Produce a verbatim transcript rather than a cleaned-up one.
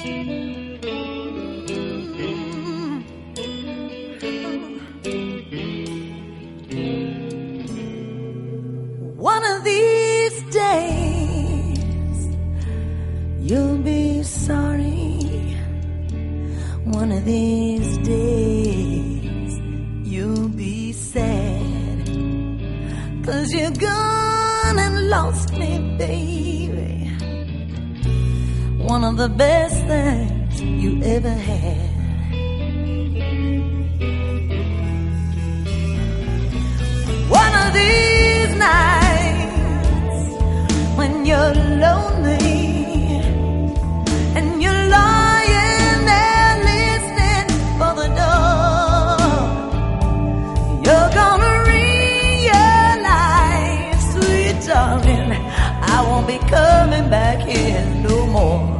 One of these days you'll be sorry. One of these days you'll be sad, 'cause you're gone and lost me, baby. One of the best things you ever had. One of these nights when you're lonely and you're lying there listening for the door, you're gonna realize, sweet darling, I won't be coming back here no more.